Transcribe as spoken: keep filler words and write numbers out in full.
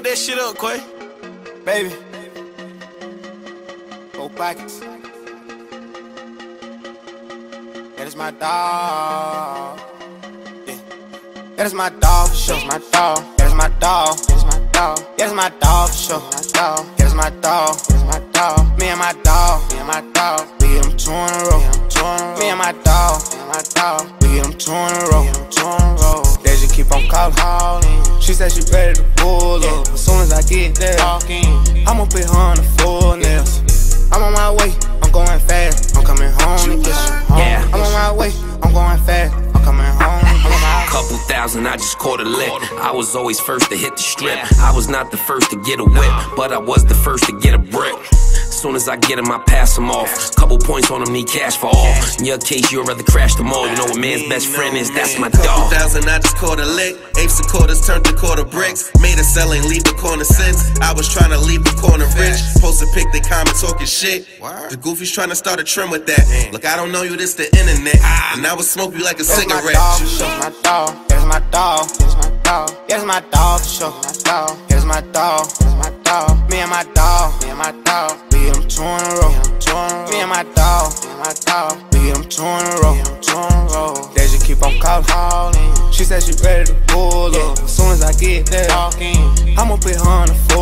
Fuck that shit up, Quay. Baby. Go pockets. That is my dog. Yeah. That is my dog for sure. My dog. That is my dog. That is my dog. That is my dog for sure. My dog. That is my dog. That is my dog. Me and my dog. Me and my dog. We get them two in a row. Me and my dog. Me and my dog. We get them two in a row. Two in a row. They just keep on calling. She said she ready to pull up. As soon as I get there, I'ma put her on the full nails. I'm on my way, I'm going fast. I'm coming home to get you home. Yeah. I'm on my way, I'm going fast. I'm coming home. I'm on my Couple thousand, I just caught a lick. I was always first to hit the strip. I was not the first to get a whip, but I was the first to get a brick. Soon as I get him, I pass him off. Couple points on him, need cash for all. In your case, you'd rather crash them all. You know what man's best friend is? That's my dog. Couple thousand, I just caught a lick. Apes and quarters turned to quarter bricks. Made a selling, leave the corner since. I was trying to leave the corner rich. Post a pic, they comment talking shit. The goofies trying to start a trend with that. Look, I don't know you, this the internet. And I would smoke you like a cigarette. That's my dog, that's my dog, that's my dog. That's my dog for sure. That's my dog, that's my dog. Me and my dog, me and my dog. We get them two in a row. Me and my dog, me and my dog. We get them two in a row. Two in a row. They just keep on calling. She said she ready to pull up. As soon as I get there, I'ma put her on the